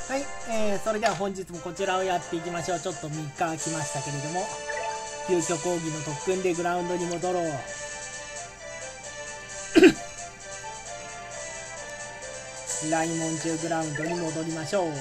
はい、それでは本日もこちらをやっていきましょう。ちょっと3日空きましたけれども、急遽講義の特訓でグラウンドに戻ろう。来門中グラウンドに戻りましょう。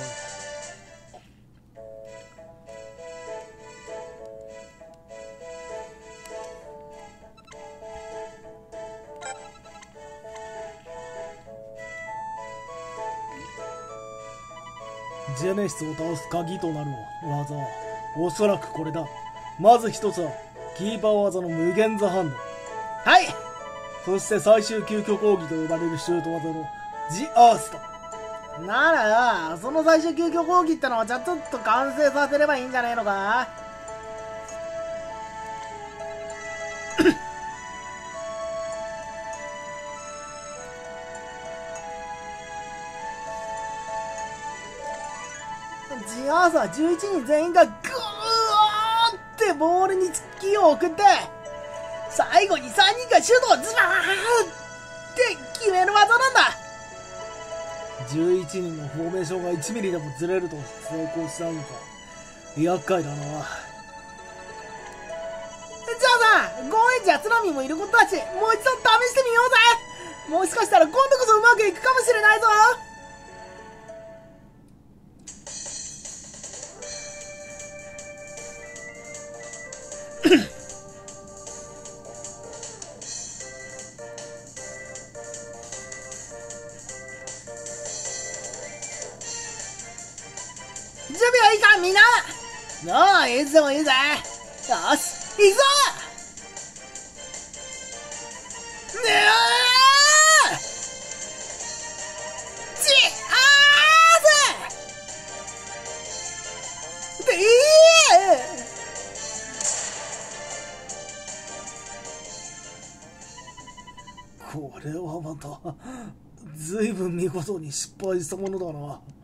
ジェネシスを倒す鍵となる技はおそらくこれだ。まず一つはキーパー技の無限ザハンド。はい。そして最終究極奥義と呼ばれるシュート技のジアースだ。ならよ、その最終究極奥義ってのはちょっと完成させればいいんじゃねえのか。ジアースは11人全員がグーってボールに突きを送って、最後に3人がシュートをズバーって決める技なんだ。11人のフォーメーションが1ミリでもずれると成功しないのか。厄介だな。じゃあさ、ゴーエンジや津波もいることだし、もう一度試してみようぜ。もしかしたら今度こそうまくいくかもしれないぞ。準備はいいかみんな。おう、いいぞいいぜ。よし、行くぞ。これはまたずいぶん見事に失敗したものだな。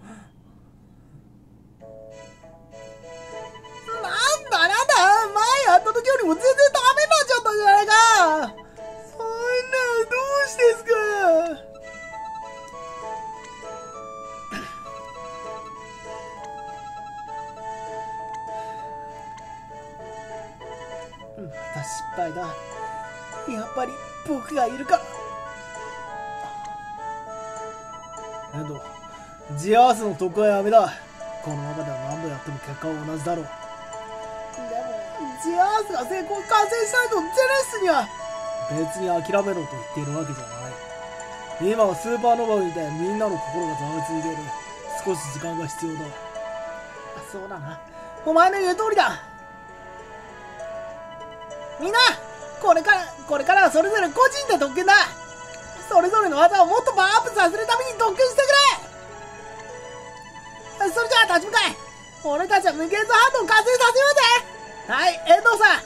なんだ前やった時よりも全然ダメになっちゃったじゃないか。そんなどうしてですか。また失敗だ。やっぱり僕がいるか。ジアースの得はやめだ。このままでは何度やっても結果は同じだろう。でもジアースが成功完成したいとジェネシスには。別に諦めろと言っているわけじゃない。今はスーパーノヴァみたいみんなの心がざわついている。少し時間が必要だ。そうだな、お前の言う通りだ。みんな、これからはそれぞれ個人で特訓だ。それぞれの技をもっとパワーアップさせるために特訓してくれ。それじゃあ立ち向かい。俺たちは無限のハンドを完成させようぜ。はい、遠藤さん。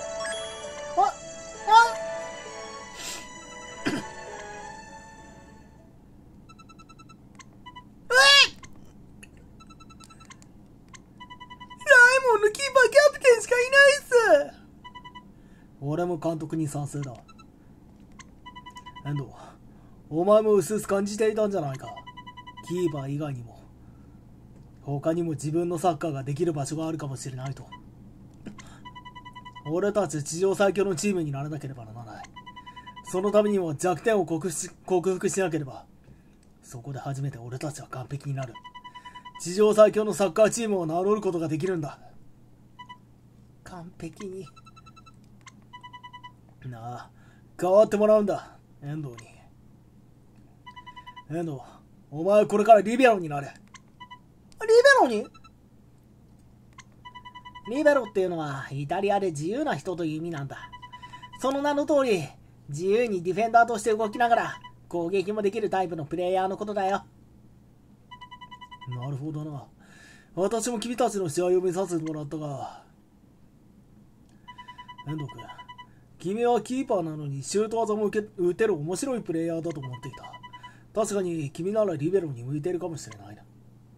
ライモンのキーパーキャプテンしかいないっす。俺も監督に賛成だ。遠藤、お前も薄々感じていたんじゃないか。キーパー以外にも他にも自分のサッカーができる場所があるかもしれないと。俺たち地上最強のチームにならなければならない。そのためにも弱点を克服しなければ。そこで初めて俺たちは完璧になる。地上最強のサッカーチームを名乗ることができるんだ。完璧になあ、変わってもらうんだ、遠藤に。遠藤、お前はこれからリベロになれ。リベロに？リベロっていうのはイタリアで自由な人という意味なんだ。その名の通り、自由にディフェンダーとして動きながら攻撃もできるタイプのプレイヤーのことだよ。なるほどな。私も君たちの試合を見させてもらったが、遠藤君、君はキーパーなのにシュート技も打てる面白いプレイヤーだと思っていた。確かに君ならリベロに向いているかもしれないな。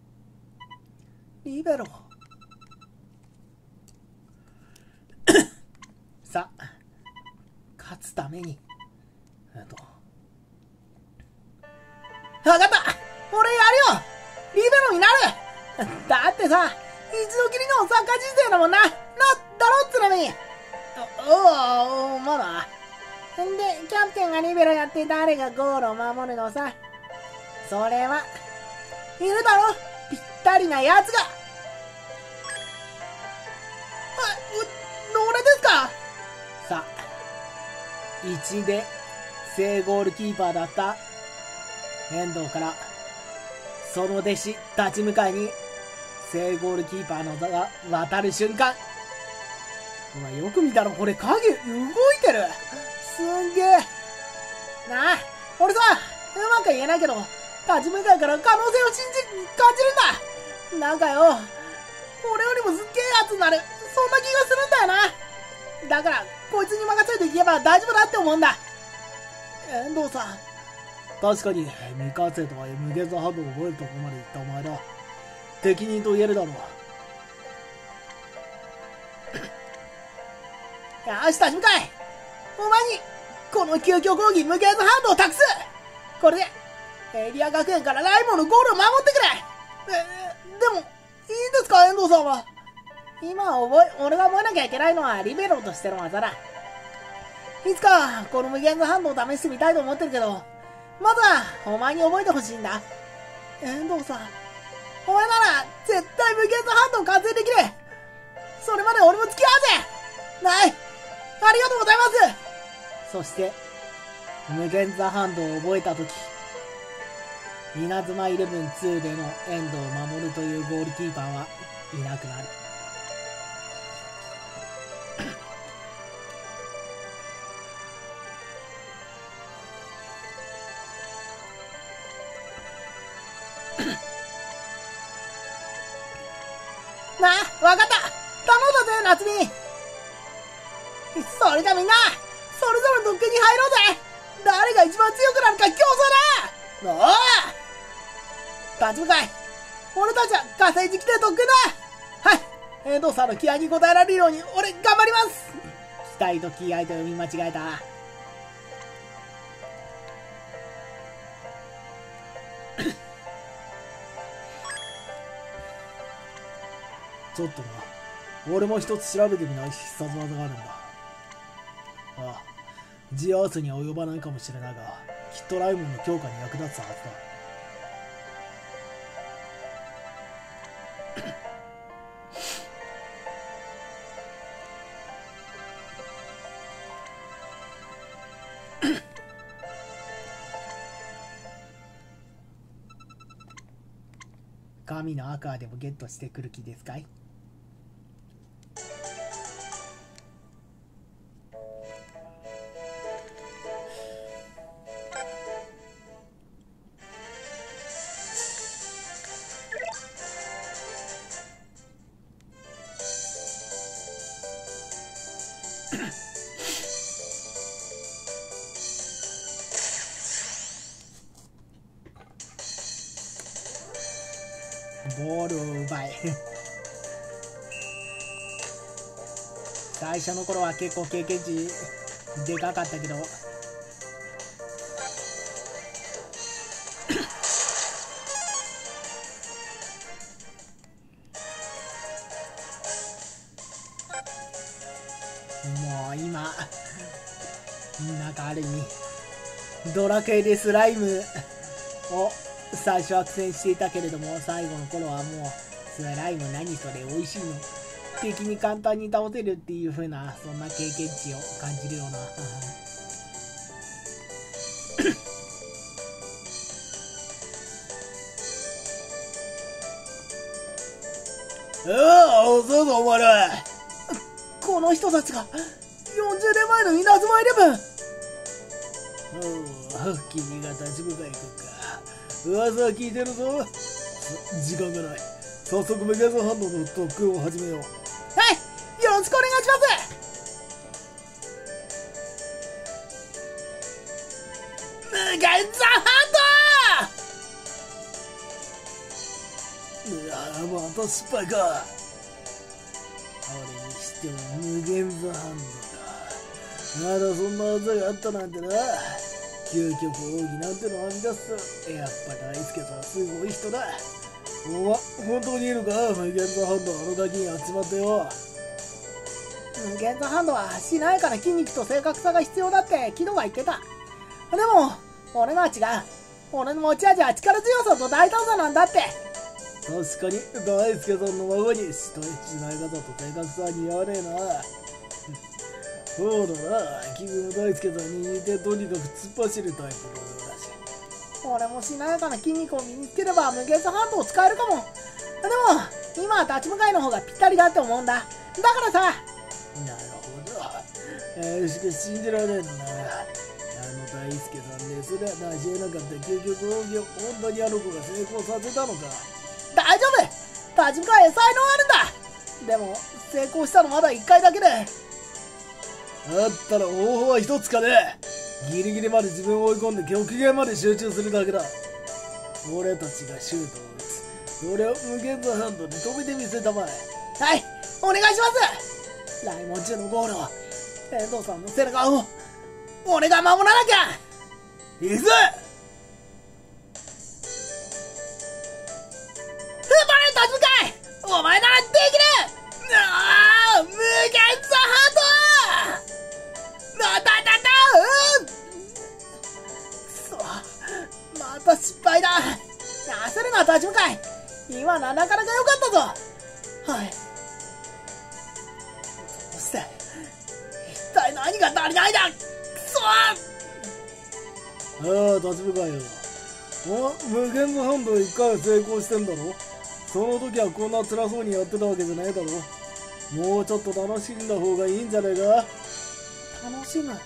リベロさあ、勝つために分かった、俺やるよ。リベロになる。 だってさ、一度きりのサッカー人生だもんな。だろっつらに。おお、まだ。で、キャプテンがリベロやって誰がゴールを守るのさ。それは、いるだろ、ぴったりなやつが。俺ですか。さあ、1で正ゴールキーパーだった遠藤から、その弟子立ち向かいに正ゴールキーパーの座が渡る瞬間。お前よく見たらこれ影動いてる。すんげえ。なあ、俺さ、うまく言えないけど、立ち向かいから可能性を感じるんだ。なんかよ、俺よりもすっげえやつになる。そんな気がするんだよな。だから、こいつに任せていけば大丈夫だって思うんだ。遠藤さん。確かに、未完成とは無限のハブを覚えるとこまで言ったお前だ。適任と言えるだろう。よし、立ち向かい。お前に、この究極講義無限のハンドを託す。これで、エリア学園からライモのゴールを守ってくれ。でも、いいんですか、遠藤さんは。今俺が覚えなきゃいけないのはリベロとしての技だ。いつか、この無限のハンドを試してみたいと思ってるけど、まずは、お前に覚えてほしいんだ。遠藤さん、お前なら、絶対無限のハンドを完成できる。それまで俺も付き合うぜ。ない。ありがとうございます。そして、無限ザハンドを覚えたとき、稲妻イレブン2での遠藤守というゴールキーパーはいなくなる。なあ、わかった。頼んだぜ、夏美。それじゃみんな、それぞれの特訓に入ろうぜ。誰が一番強くなるか競争だ。おお、立ち向かい。俺たちは火星時期で特訓だ。はい、遠藤さんの気合に応えられるように俺頑張ります。期待と気合と読み間違えた。ちょっとな、俺も一つ調べてみない必殺技があるんだ。ああ、ジアースには及ばないかもしれないが、きっとライモンの強化に役立つはずだ。神のアカーでもゲットしてくる気ですかい？ボールを奪い最初の頃は結構経験値でかかったけどもう今なんかある意味ドラクエでスライムを最初は苦戦していたけれども、最後の頃はもうスライム何それ美味しいの、敵に簡単に倒せるっていう風な、そんな経験値を感じるようなそうぞお前ら。この人たちが40年前の稲妻イレブン。君が立ち向かいくか。噂は聞いてるぞ。時間がない。早速メガザ反応の特訓を始めよう。はい、よろしくお願いします。メガザハンド。また失敗か。俺にしても無限ザハンドだ。まだそんな技があったなんてな。究極奥義なんてのを編み出す。やっぱ大輔さんすごい人だ。 本当にいるか、無限座ハンド、あのガキに集まってよ。無限座ハンドはしなやかな筋肉と正確さが必要だってキドが言ってた。でも俺のは違う。俺の持ち味は力強さと大胆さなんだって。確かに大輔さんの孫にしなやかさと正確さは似合わねえな。そうだな、君も大輔さんに似てとにかく突っ走るタイプのようだし。俺もしなやかな筋肉を身につければ無限座ハンドを使えるかも。でも今は立ち向かいの方がぴったりだって思うんだ。だからさ。なるほど。しかし信じられないんだな。大輔さんですら成し得なかった究極奥義を本当にあの子が成功させたのか。大丈夫、立ち向かい才能あるんだ。でも成功したのまだ1回だけで。だったら方法は一つかね。ギリギリまで自分を追い込んで極限まで集中するだけだ。俺たちがシュートを打つ。それを無限座ハンドで止めてみせたまえ。はい、お願いします。来門中のゴールを、遠藤さんの背中を俺が守らなきゃ。いくぞ。立ち向かい、お前ならできる。無限座ハンド。くそ、また失敗だ。焦るな立ち向かい、今のはなかなか良かったぞ。はい、どうして、一体何が足りないんだ。ああ、立ち向かいよ。無限のハンド1回は成功してんだろ。その時はこんな辛そうにやってたわけじゃないだろ。もうちょっと楽しんだ方がいいんじゃないか。楽しむ。でも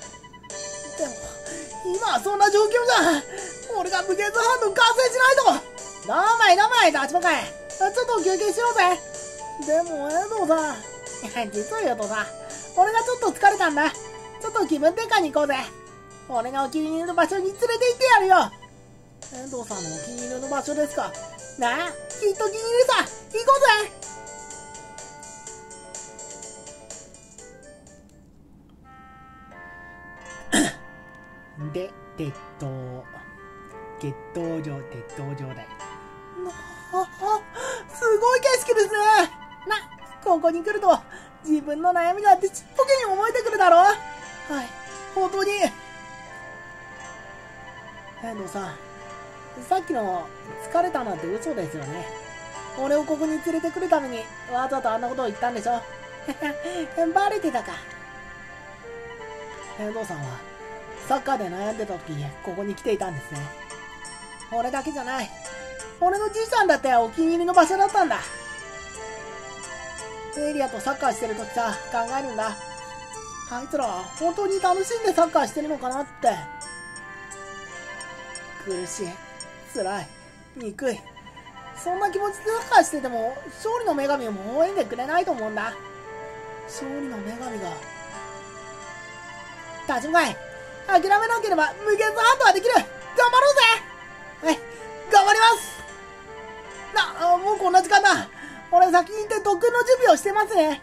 今はそんな状況じゃ。俺が無限のハンド完成しないと。どうまい立ち向かい、ちょっと休憩しようぜ。でも遠藤さん、実を言うとさ、俺がちょっと疲れたんだ。ちょっと気分転換に行こうぜ。俺がお気に入りの場所に連れて行ってやるよ。遠藤さんのお気に入りの場所ですか。なあ、きっと気に入るさ。行こうぜ。で、鉄道場だよ。すごい景色ですね。ここに来ると自分の悩みがあってちっぽけに思えてくるだろ。はい、本当に。遠藤さん、さっきの疲れたなんて嘘ですよね。俺をここに連れてくるためにわざとあんなことを言ったんでしょ。バレてたか。遠藤さんはサッカーで悩んでた時ここに来ていたんですね。俺だけじゃない、俺のじいさんだってお気に入りの場所だったんだ。エリアとサッカーしてる時さ、考えるんだ。あいつら本当に楽しんでサッカーしてるのかなって。苦しい、辛い、憎い、そんな気持ちでサッカーしてても勝利の女神をも応援でくれないと思うんだ。勝利の女神が。立ち向かい、諦めなければ無限のハンドはできる。頑張ろうぜ。はい、頑張ります。もうこんな時間だ。俺先に行って特訓の準備をしてますね。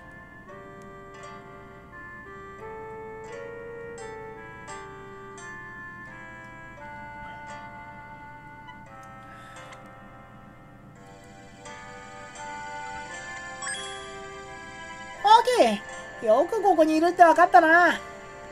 オーケー、よくここにいるって分かったな。なあ、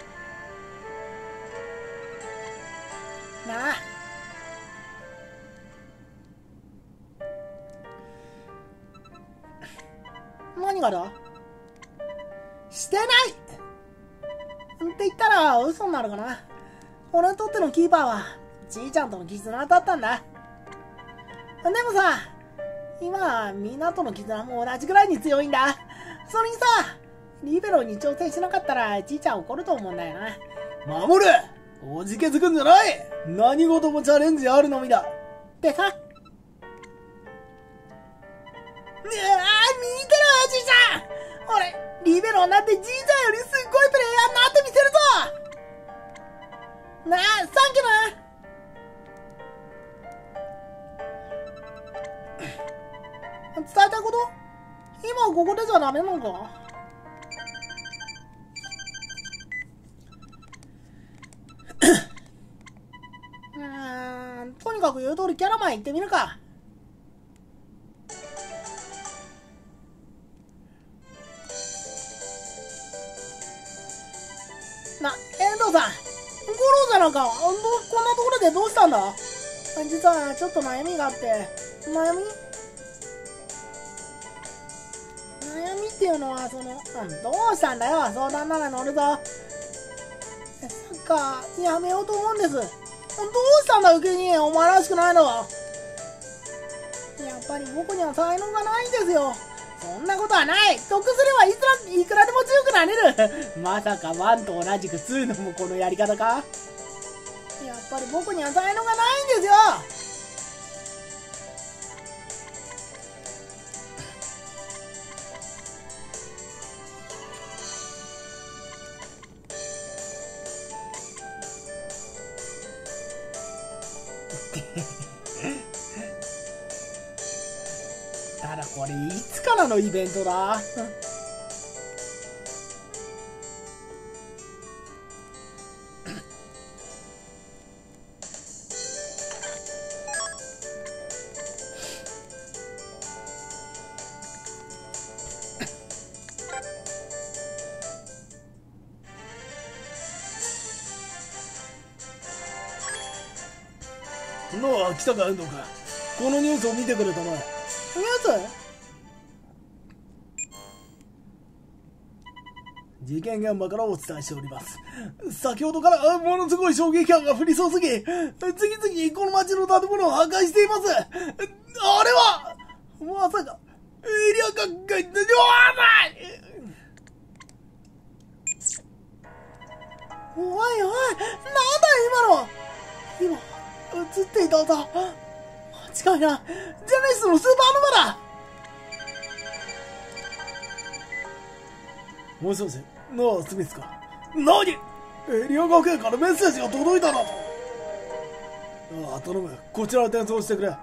何がだ。してないって言ったら嘘になるかな。俺にとってのキーパーはじいちゃんとの絆だったんだ。でもさ、今みんなとの絆も同じぐらいに強いんだ。それにさ、リベロに挑戦しなかったらじいちゃん怒ると思うんだよな。守る、おじけづくんじゃない。何事もチャレンジあるのみだってさ。見てろよじいちゃん、俺リベロになってじいちゃんよりすっごいプレイヤーになってみせるぞ。なあ、サンキューな。伝えたいこと、今はここでじゃダメなのか。とにかく言う通りキャラマン行ってみるか。 のか。こんなところでどうしたんだ？実はちょっと悩みがあって。悩みっていうのは、どうしたんだよ。相談なら乗るぞ。サッカーやめようと思うんです。どうしたんだ、受けに。お前らしくないのは。やっぱり僕には才能がないんですよ。そんなことはない。得すればいくらでも強くなれる。まさか1と同じく2のもこのやり方か？やっぱり僕には才能がないんですよ。ただこれいつからのイベントだ？のは来たか遠藤か。このニュースを見てくれたまえ。ニュース？事件現場からお伝えしております。先ほどからものすごい衝撃波が降り注ぎ、次々にこの町の建物を破壊しています。あれはまさかエリア学会でおいおい、なんだ今映っていたんだ。間違いない。ジェネシスのスーパーノヴァだ。もしもし、ノア・スミスか。何？エリア学園からメッセージが届いたなと。ああ、頼む。こちらで転送してくれ。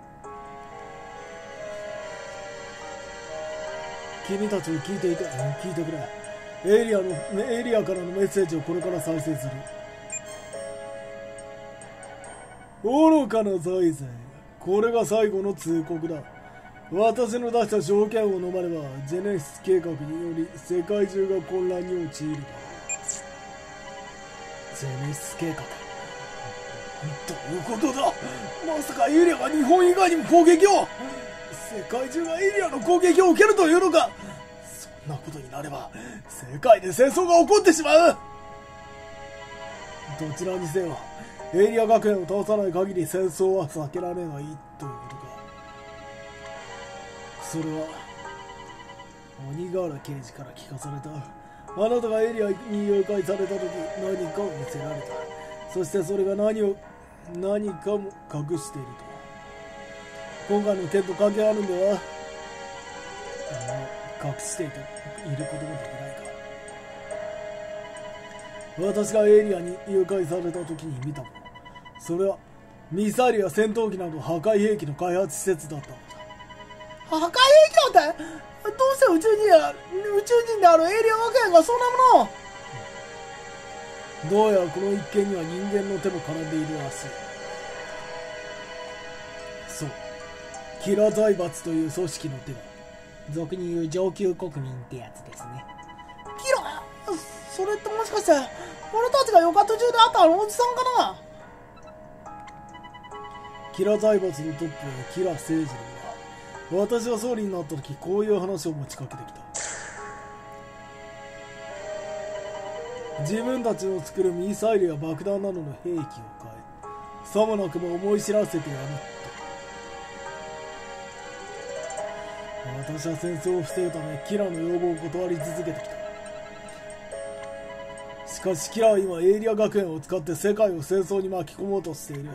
君たちに聞いてくれ。エリアからのメッセージをこれから再生する。愚かな財政。これが最後の通告だ。私の出した条件を飲まれば、ジェネシス計画により世界中が混乱に陥るだ。ジェネシス計画、どういうことだ。まさかエリアが日本以外にも攻撃を。世界中がエリアの攻撃を受けるというのか。そんなことになれば世界で戦争が起こってしまう。どちらにせよエリア学園を倒さない限り戦争は避けられないということか。それは鬼瓦刑事から聞かされた。あなたがエリアに誘拐された時何かを見せられた。そしてそれが何かも隠していると。今回の件と関係あるんでは。隠していることもできないか。私がエリアに誘拐された時に見たもの、それはミサイルや戦闘機など破壊兵器の開発施設だったのだ。破壊兵器なんてどうして宇宙人であるエリア学園がそんなものを。どうやらこの一件には人間の手も絡んでいるらしい。そう、キラ財閥という組織の手が。俗に言う上級国民ってやつですね。キラ、それってもしかして俺たちがヨカ途中で会ったあのおじさんかな。キラ財閥のトップはキラ聖司だが、私は総理になった時こういう話を持ちかけてきた。自分たちの作るミサイルや爆弾などの兵器を変え、さもなくも思い知らせてやると。私は戦争を防ぐためキラの要望を断り続けてきた。しかしキラは今エイリア学園を使って世界を戦争に巻き込もうとしている。だが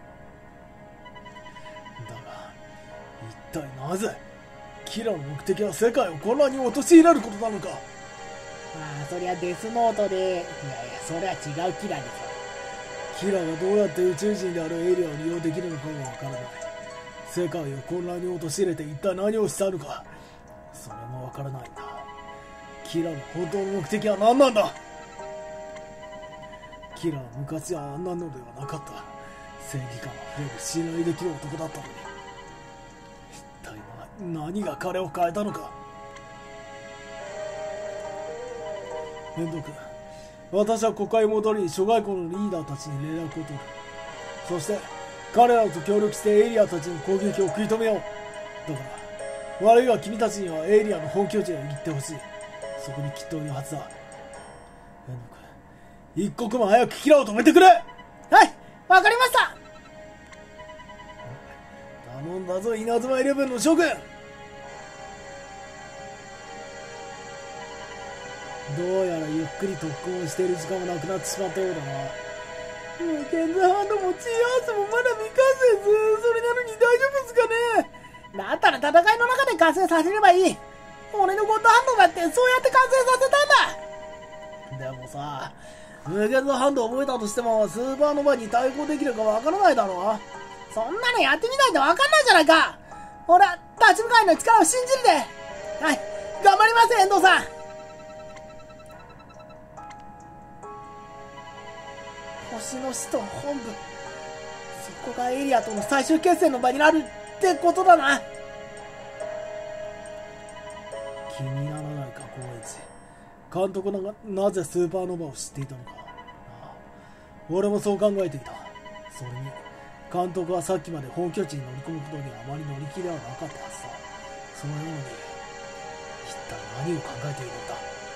一体なぜキラの目的は世界を混乱に陥れることなのか。ああ、そりゃデスノートで。いやいや、それは違うキラです。キラがどうやって宇宙人であるエイリアを利用できるのかがわからない。世界を混乱に陥れて一体何をしたのか、それもわからないんだ。キラの本当の目的は何なんだ。キラは昔はあんなのではなかった。正義感あふれる信頼できる男だったのに、一体何が彼を変えたのか。遠藤君、 私は国会へ戻り、諸外国のリーダーたちに連絡を取る。そして、彼らと協力してエイリアたちの攻撃を食い止めよう。だから、悪いが君たちにはエイリアの本拠地へ行ってほしい。そこにきっといるはずだ。一刻も早くキラを止めてくれ。はい、わかりました。頼んだぞ、稲妻イレブンの諸君。どうやらゆっくり特訓をしている時間もなくなってしまったようだな。現在ハンドもチーアースもまだ未完成です。それなのに大丈夫ですかね。だったら戦いの中で完成させればいい。俺のゴッドハンドだってそうやって完成させたんだ。でもさ、無限のハンドを覚えたとしてもスーパーノヴァに対抗できるかわからないだろう。そんなのやってみないとわかんないじゃないか。俺は立ち向かいの力を信じるで。はい、頑張ります遠藤さん。星の使徒本部、そこがエリアとの最終決戦の場になるってことだな。気にならないか、高一。監督がなぜスーパーノヴァを知っていたのか。ああ、俺もそう考えていた。それに監督はさっきまで本拠地に乗り込むことにはあまり乗り気ではなかったはずだ。そのように一体何を考えているんだ。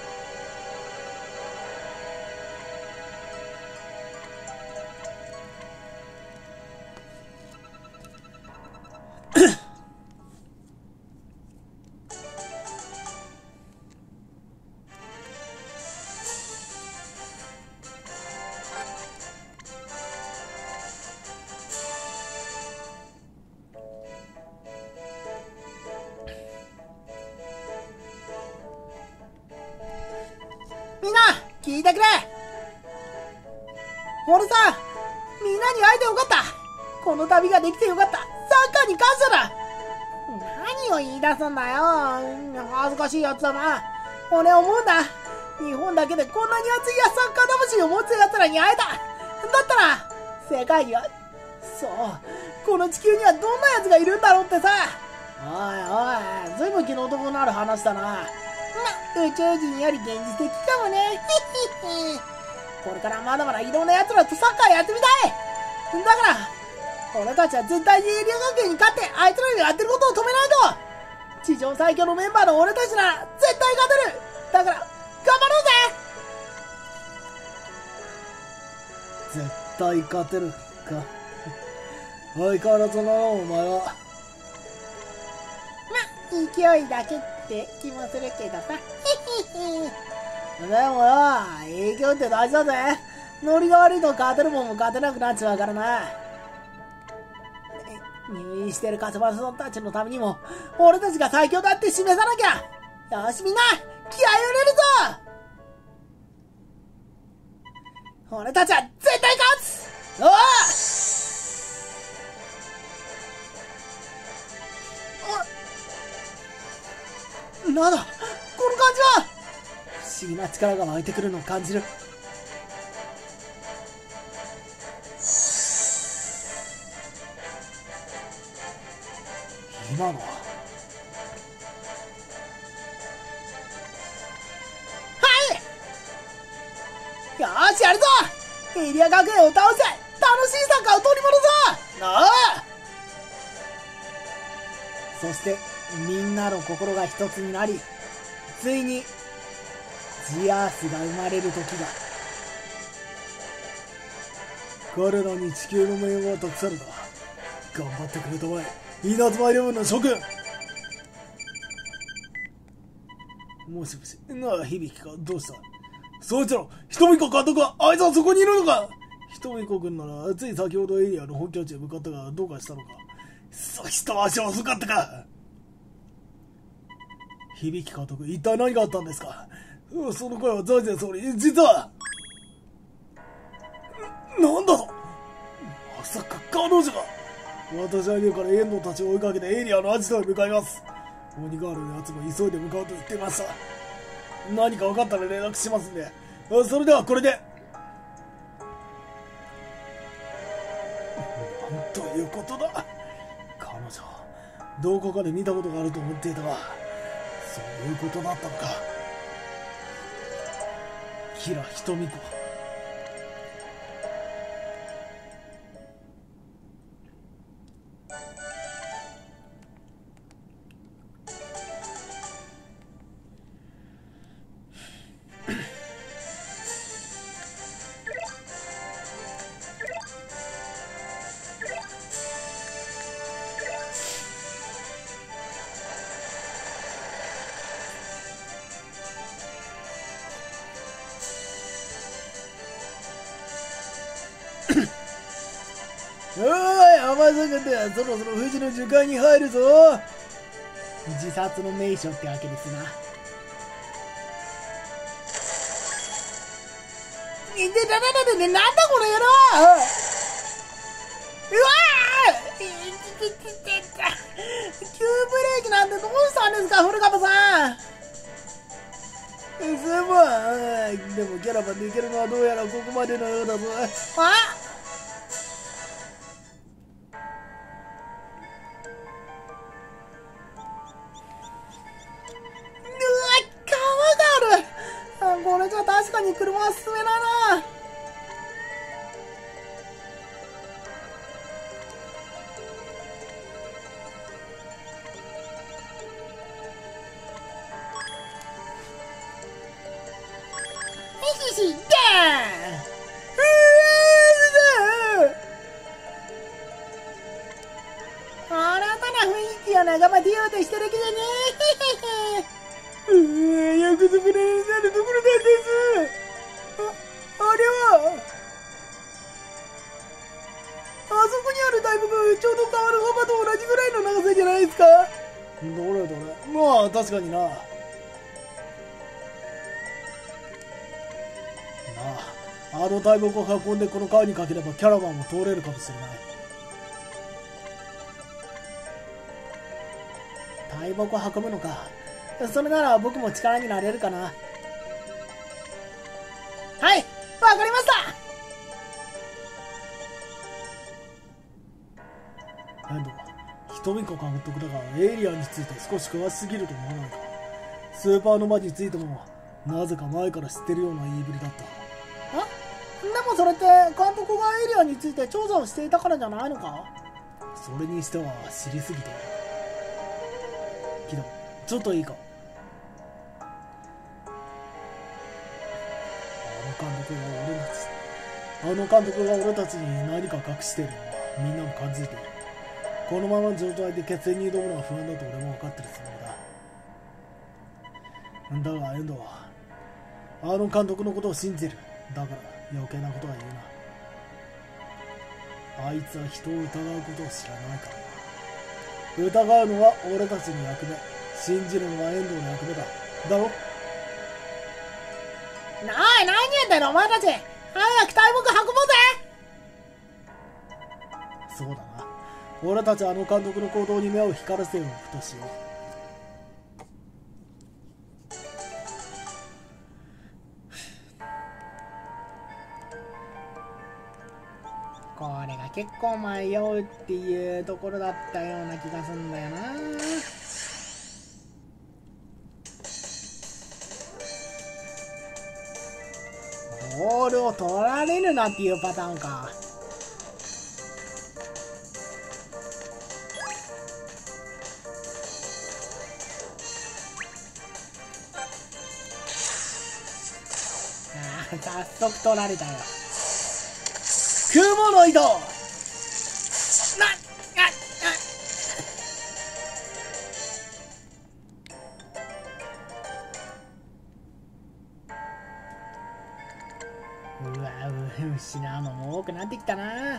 みんな聞いてくれ。俺さ、みんなに会えてよかった。この旅ができてよかった。サッカーに感謝だ。何を言い出すんだよ。恥ずかしいやつだな。俺思うんだ。日本だけでこんなに熱いサッカー魂を持つ奴らに会えた。だったら世界には、そう、この地球にはどんな奴がいるんだろうってさ。おいおい、ずいぶん気の毒のある話だな。宇宙人より現実的かもね。これからまだまだいろんな奴らとサッカーやってみたい。だから俺たちは絶対にエリア学園に勝ってあいつらにやってることを止めないと。地上最強のメンバーの俺たちなら絶対勝てる。だから頑張ろうぜ。絶対勝てるか。相変わらずな、お前は。勢いだけって気もするけどさ。でもよ、影響って大事だぜ。ノリが悪いと勝てるもんも勝てなくなっちゃうからな。入院してるカツバさんたちのためにも俺たちが最強だって示さなきゃ。よしみんな気合い入れるぞ。俺たちは絶対勝つ。おお、なんだこの感じは。不思議な力が湧いてくるのを感じる。今のはよーしやるぞ。エリア学園を倒して楽しいサッカーを取り戻そう。なあ。そしてみんなの心が一つになり、ついにジアースが生まれる時だ。彼らに地球の命運は託された。頑張ってくれたまえ、稲妻イレブンの諸君。もしもし、なあ響か、どうした。そいつら、ひとみこ監督はあいつはそこにいるのか。ひとみこ君ならつい先ほどエリアの本拠地へ向かったがどうかしたのか。一足遅かったか。響監督、一体何があったんですか。その声は財前総理、実は。なんだと。まさか彼女が。私は今から遠藤たちを追いかけてエリアのアジトへ向かいます。鬼ガールのやつも急いで向かうと言っていました。何か分かったら連絡しますんで。それではこれで。なんということだ。彼女どこかで見たことがあると思っていたが、そういうことだったのか。 明瞳子。おーい、甘さがてそろそろ富士の樹海に入るぞ。自殺の名所ってわけですな。なんだこの野郎。うわー、急ブレーキなんてどうしたんですか、古川さん。すまん。でもキャラバンで行けるのはどうやらここまでのようだぞ。あ、これじゃ確かに車は進めないな。ひひひ、新たな雰囲気を仲間ディオとしてるけどね。約束のなるところなんです。あれはあそこにある大木、ちょうど川の幅と同じぐらいの長さじゃないですか。どれどれ、まあ確かにな。なあ、あの大木を運んでこの川にかければキャラバンも通れるかもしれない。大木を運ぶのか。それなら僕も力になれるかな。はい、わかりました。遠藤、瞳子監督だがエイリアンについて少し詳しすぎると思わないか。スーパーノヴァについてもなぜか前から知ってるような言いぶりだった。でもそれって監督がエイリアンについて調査をしていたからじゃないのか。それにしては知りすぎてる。けどちょっといいか。あの監督が俺たちに何か隠しているのはみんなも感づいている。このままの状態で決戦に挑むのは不安だと俺も分かってるつもりだ。だが遠藤はあの監督のことを信じる。だから余計なことは言うな。あいつは人を疑うことを知らないからな。疑うのは俺たちの役目、信じるのは遠藤の役目だ。だろ。おい、何やってんのお前たち。早く大木運ぼうぜ。そうだな、俺たちはあの監督の行動に目を光らせようとしよう。これが結構迷うっていうところだったような気がするんだよな。ボールを取られるなっていうパターンか。早速取られたよ。雲の糸うわ、失うのも多くなってきたな。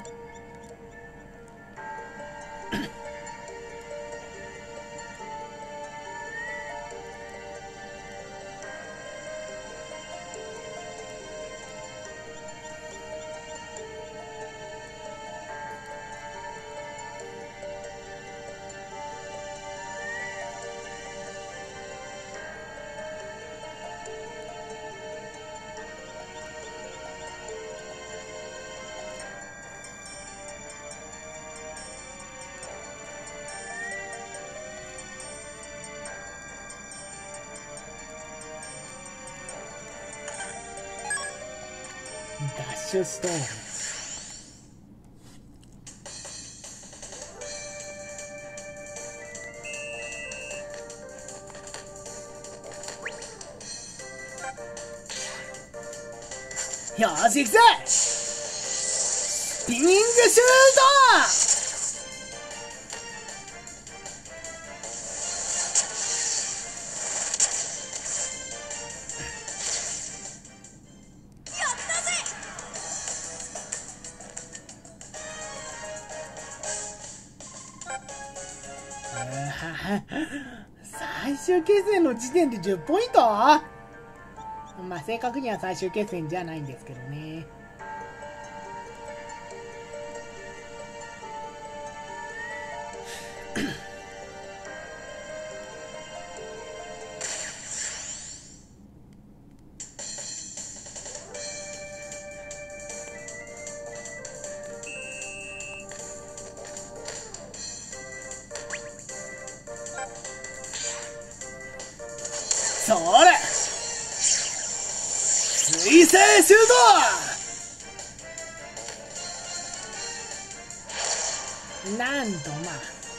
ダッシュストーン。よーし行くぜ。スピニングシュート。最終決戦の時点で10ポイント。まあ正確には最終決戦じゃないんですけどね。それ水星シュート。なんとまあ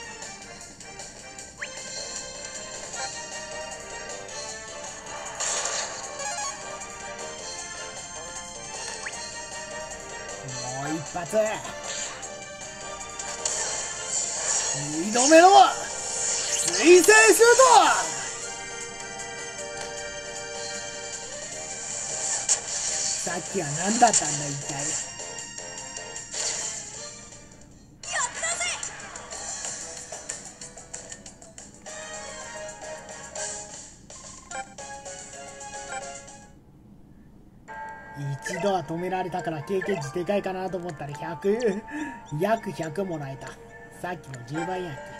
もう一発。2度目の水星シュート。さっきは何だったんだ一体。一度は止められたから経験値でかいかなと思ったら100約100もらえた。さっきの10倍やんけ。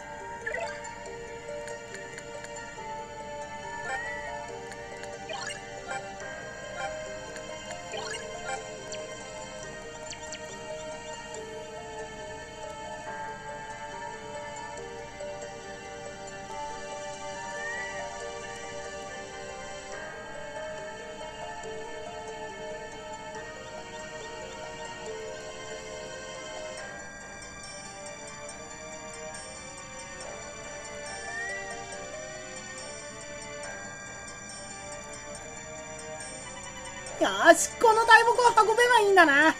よし、この大木を運べばいいんだな。よ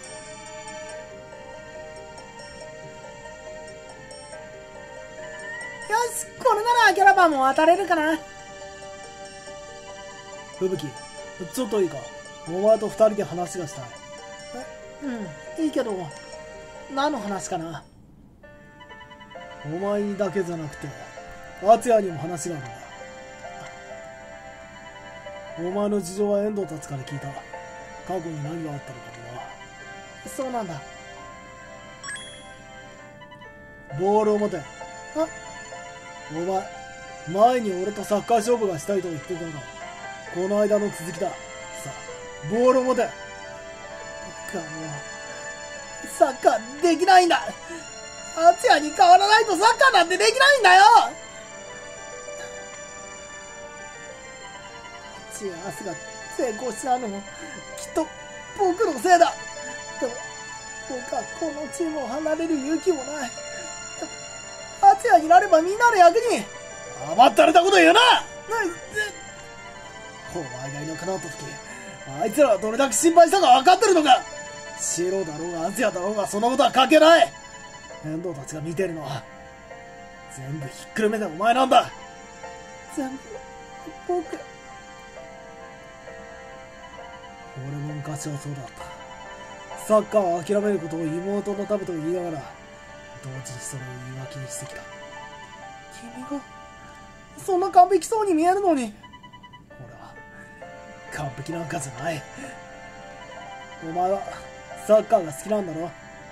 し、これならキャラバンも渡れるかな。吹雪、ちょっといいか。お前と二人で話がしたい。いいけど、何の話かな。お前にだけじゃなくて敦也にも話があるんだ。お前の事情は遠藤たちから聞いた。過去に何があったのかとな。そうなんだ。ボールを持て。お前、前に俺とサッカー勝負がしたいと言ってたの。この間の続きだ。さあ、ボールを持て。僕はもう、サッカーできないんだ。敦也に変わらないとサッカーなんてできないんだよ。敦也明日が成功しないのも、きっと僕のせいだ。でも、僕はこのチームを離れる勇気もない。敦也になればみんなの役に。甘ったれたこと言うな。お前がいなくなった時、あいつらはどれだけ心配したか分かってるのか。シロだろうが敦也だろうがそのことは関係ない。遠藤たちが見てるのは全部ひっくるめてお前なんだ。全部僕。俺も昔はそうだった。サッカーを諦めることを妹のためと言いながら同時にそれを言い訳にしてきた。君がそんな完璧そうに見えるのに。俺は完璧なんかじゃない。お前はサッカーが好きなんだろ。好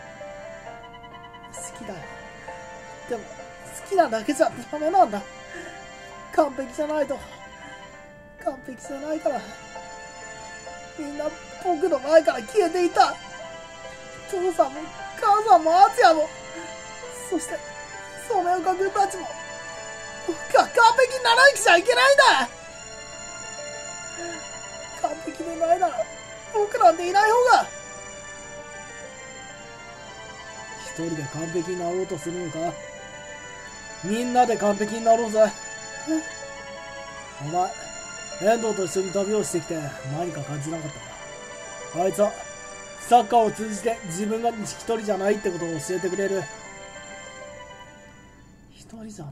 きだよ。でも好きなだけじゃダメなんだ。完璧じゃないと。完璧じゃないからみんな僕の前から消えていた。父さんも母さんも敦也も、そして染岡君たちも。僕は完璧にならなくちゃいけないんだ。完璧でないなら僕なんていない方が人で完璧になろうとするのか？みんなで完璧になろうぜ。お前、遠藤と一緒に旅をしてきて何か感じなかったか？あいつはサッカーを通じて自分が一人じゃないってことを教えてくれる。一人じゃない。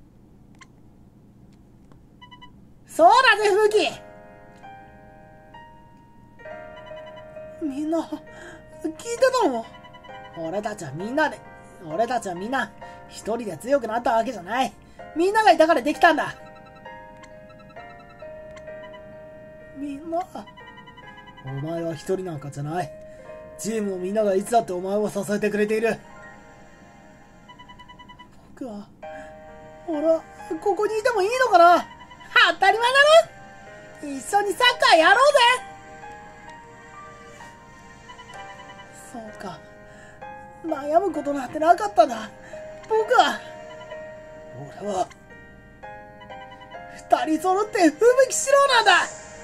そうだぜ、風紀。みんな、聞いてたの？俺たちはみんな一人で強くなったわけじゃない。みんながいたからできたんだ。みんな、お前は一人なんかじゃない。チームのみんながいつだってお前を支えてくれている。俺はここにいてもいいのかな？当たり前だろ。一緒にサッカーやろうぜ。そうか、悩むことなんてなかったんだ。俺は二人揃って吹雪四郎なんだ。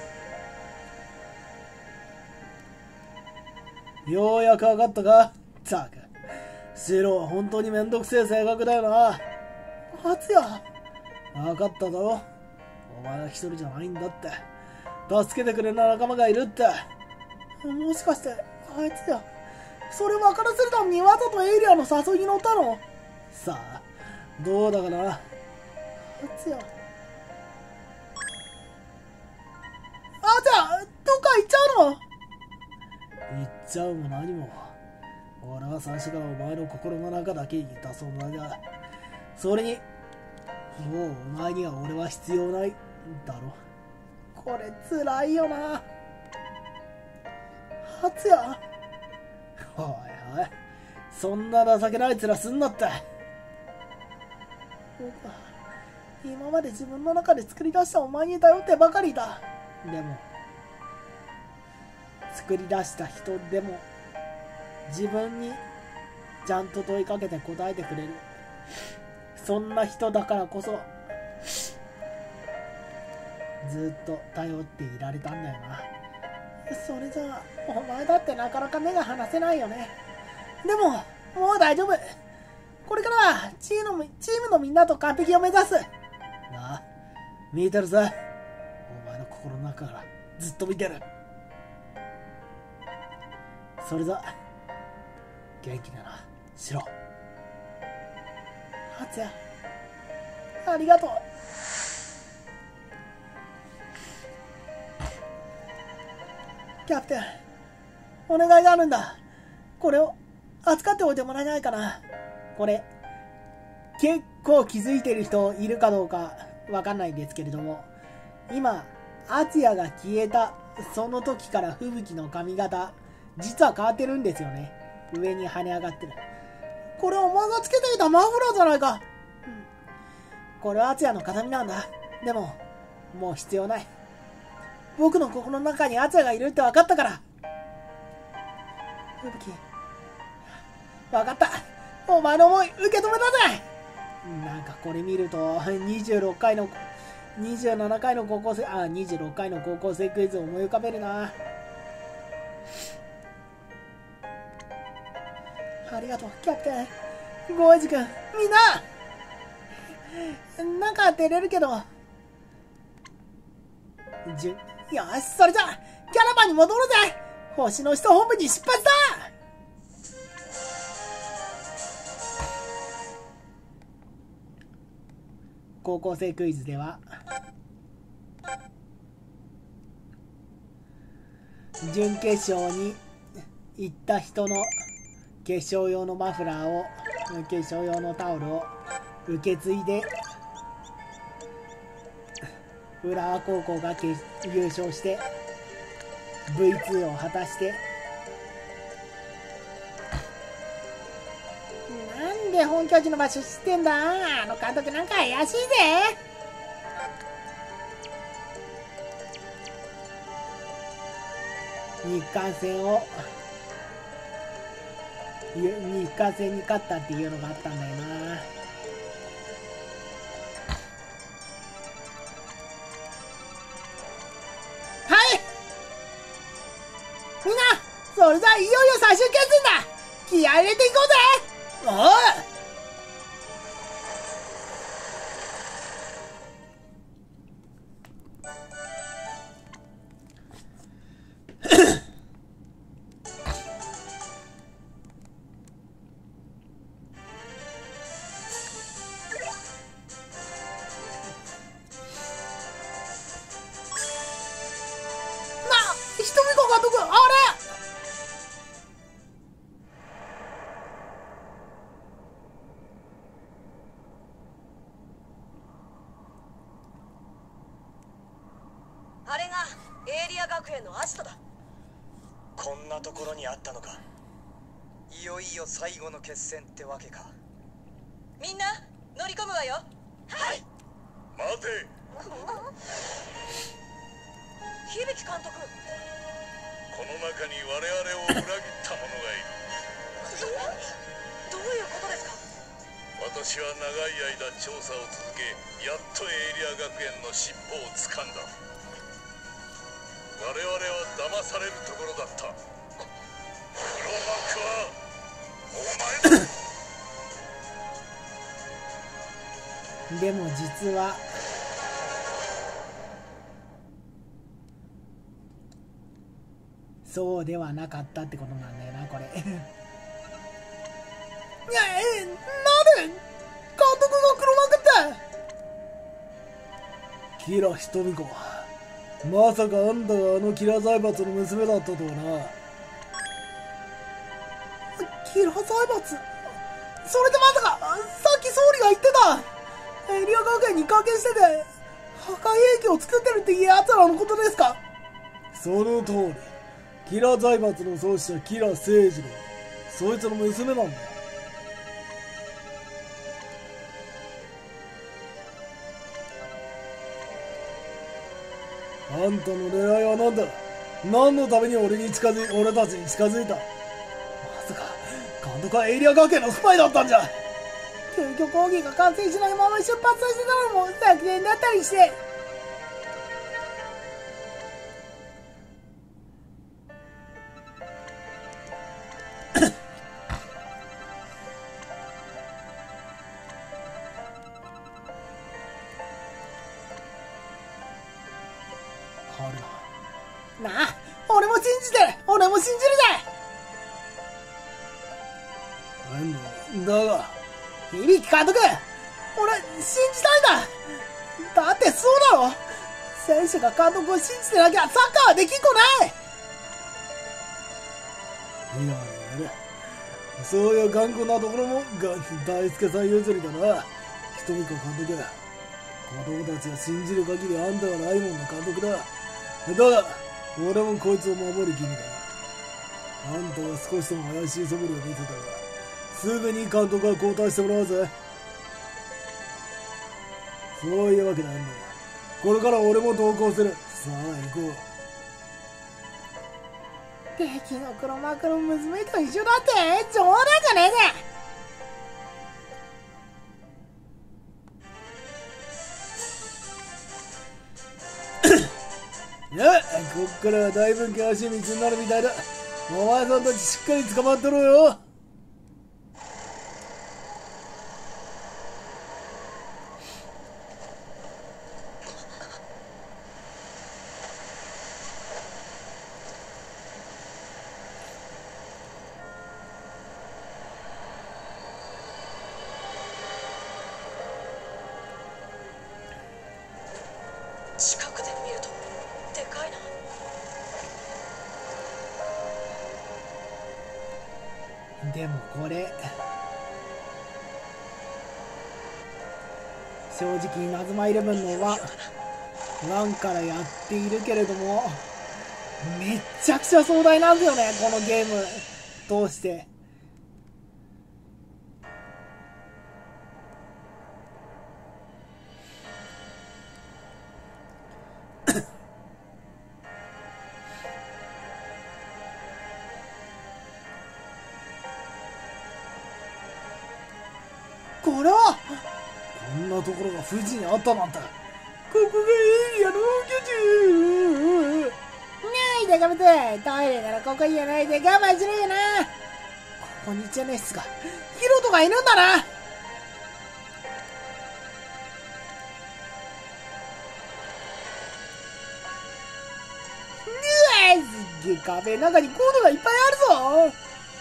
ようやく分かったか？ったく、四郎は本当にめんどくせえ性格だよな。敦也、分かっただろ。お前は一人じゃないんだって。助けてくれる仲間がいるって。もしかしてあいつや、それ分からせるためにわざとエイリアの誘いに乗ったの？さあ、どうだかな。敦也、どっか行っちゃうの？行っちゃうも何も。俺は最初からお前の心の中だけにいた存在だ。それにもうお前には俺は必要ないだろ。これ辛いよな、敦也。おいおい、そんな情けない面すんなって。僕は今まで自分の中で作り出したお前に頼ってばかりだ。でも作り出した人でも自分にちゃんと問いかけて答えてくれる、そんな人だからこそずっと頼っていられたんだよな。それじゃあお前だってなかなか目が離せないよね。でももう大丈夫。これからはチームのみんなと完璧を目指す。なあ、見てるぜ。お前の心の中からずっと見てる。それじゃ元気だな、シロ。敦也、ありがとう。キャプテン、お願いがあるんだ。これを扱っておいてもらえないかな。これ結構気づいてる人いるかどうかわかんないんですけれども、今敦也が消えたその時から吹雪の髪型実は変わってるんですよね。上に跳ね上がってる。これお前がつけていたマフラーじゃないか。これは敦也の形見なんだ。でももう必要ない。僕の心の中に敦也がいるって分かったから。吹雪、分かった。お前の思い受け止めたぜ。なんかこれ見ると27回の高校生クイズを思い浮かべるな。ありがとうキャプテン。ゴエジ君、みんななんか照れるけど、よし、それじゃキャラバンに戻るぜ。星の人本部に出発だ。高校生クイズでは準決勝に行った人の決勝用のマフラーを、決勝用のタオルを受け継いで浦和高校が優勝して V2 を果たして、なんで本拠地の場所知ってんだ。あの監督なんか怪しいぜ。日韓戦に勝ったっていうのがあったんだよな。みんな、それじゃいよいよ最終決戦だ。気合い入れていこうぜ。 おい瞳子監督、あれあれがエイリア学園のアジトだ。 こんなところにあったのか。いよいよ最後の決戦ってわけか。 みんな乗り込むわよ。はい。 待て。 響監督。 この中に我々を裏切った者がいる。 どういうことですか。 私は長い間調査を続け、やっとエイリア学園の尻尾を掴んだ。我々は騙されるところだった。黒幕はお前だ。 でも実はそうではなかったってことなんだよな、これ。なんで監督が黒幕ってキラ瞳子、まさかあんたがあのキラ財閥の娘だったとはな。キラ財閥、それでまさかさっき総理が言ってたエイリア学園に関係してて破壊兵器を作ってるってやつらのことですか。その通り、キラ財閥の創始者キラ聖次郎、そいつの娘なんだよ。あんたの狙いは何だ。何のために俺たちに近づいた。まさか監督はエイリア学園のスパイだったんじゃ。急遽講義が完成しないまま出発させたのも作戦だったりして。なあ、俺も信じてる、俺も信じるぜ。だが響監督、俺信じたいんだ。だってそうだろ、選手が監督を信じてなきゃサッカーはできっこない。いやそういう頑固なところも大輔さん譲りだな。瞳子監督、子供たちが信じる限りあんたがないもんの監督だ。だが俺もこいつを守る義務だ。あんたが少しでも怪しい素振りを見せたらすぐに監督は交代してもらうぜ。そういうわけなんだ。これから俺も同行する。さあ行こう。敵の黒幕の娘と一緒だって冗談じゃねえぜ。いや、こっからはだいぶ険しい道になるみたいだ。お前さんたちしっかり捕まってろよ。 近くで見るとでかいな。 でもこれ正直イナズマイレブンの1からやっているけれどもめっちゃくちゃ壮大なんだよね、このゲーム通して。これはこんなところが富士にあったなんて。ここがエイリアの本拠地。ないでかぶて、トイレならここじゃないで我慢しろよな。ここにチェネスがヒロトがいるんだな。すっげえ、壁の中にコードがいっぱいあるぞ。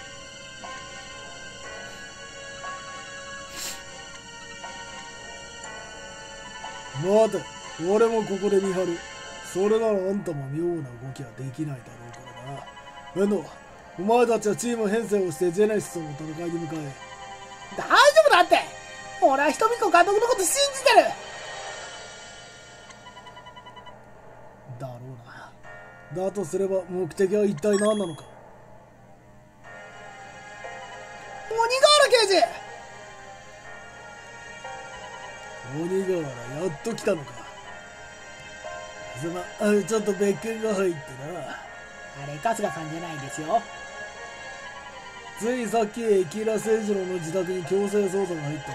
待て、俺もここで見張る。それならあんたも妙な動きはできないだろうからな。エンド、お前たちはチーム編成をしてジェネシスとの戦いに向かえ。大丈夫だって。俺は人見子監督のこと信じてる。だろうな。だとすれば目的は一体何なのか。鬼瓦刑事。鬼瓦やっと来たのか。すまん、ちょっと別件が入ってな。あれ、春日さんじゃないですよ。ついさっきキラ聖次郎の自宅に強制捜査が入ったん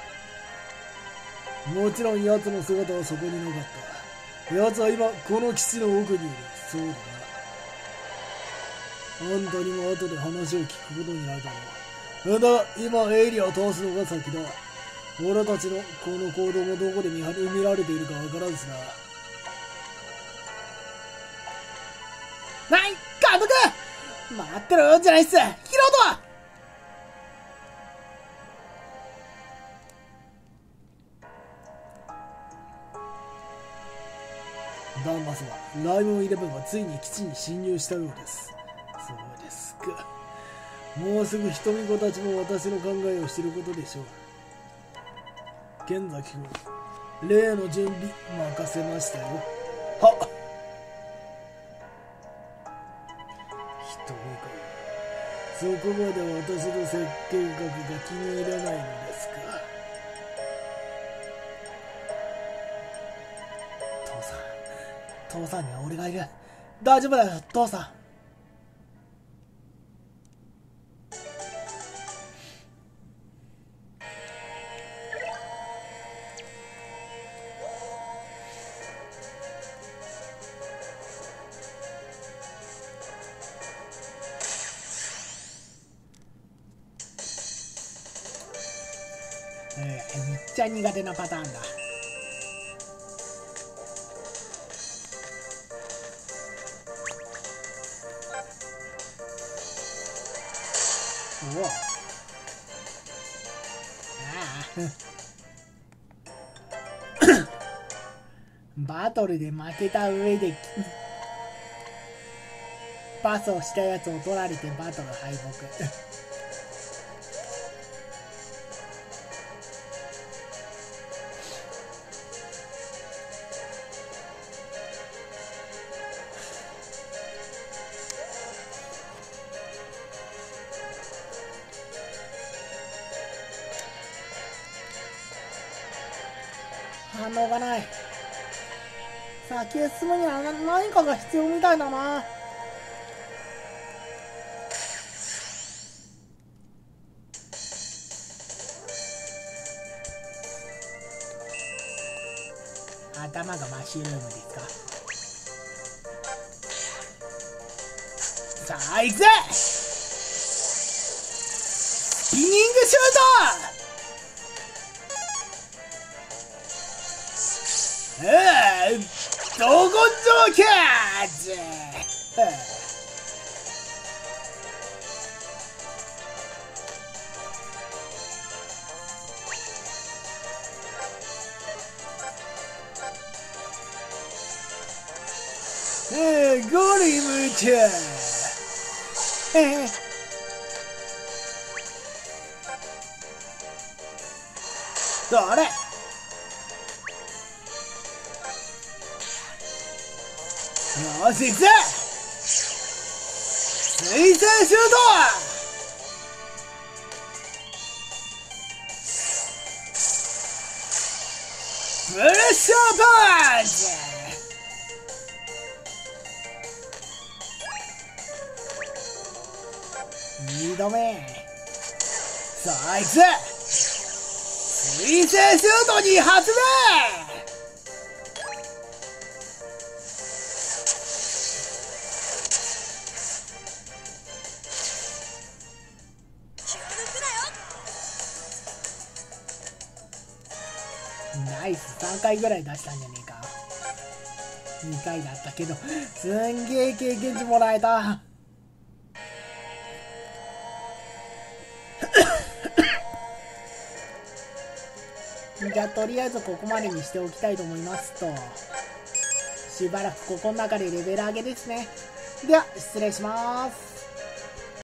だ。もちろん奴の姿はそこになかった。奴は今この基地の奥にいる。そうだな。あんたにも後で話を聞くことになるだろう。だが今エイリアを通すのが先だ。俺たちのこの行動もどこで見られているかわからんしな。ない、監督待ってろよ、じゃないっす。ヒロトはダンマスはライムイレブンがついに基地に侵入したようです。そうですか。もうすぐ人見子たちも私の考えを知ることでしょう。剣崎君、例の準備任せましたよ。はっ。人見子、そこまで私の設計画が気に入らないのですか。父さんには俺がいる。大丈夫だよ、父さん。めっちゃ苦手なパターンだ。おお、ああバトルで負けた上でパスをしたやつを取られてバトル敗北反応がない。先へ進むには何かが必要みたいだな。頭がマッシュルームですか。さあ行くぜ。スピニングシュート。ど根性キャッチ。ゴリムチャそれ。よし行くぜ。水星シュート。プレッシャーパンチ。2度目。さあ行くぜ。水星シュート2発目。 ナイス。3回ぐらい出したんじゃねえか。2回だったけど、すんげえ経験値もらえた。じゃあとりあえずここまでにしておきたいと思いますと、しばらくここの中でレベル上げですね。では失礼します。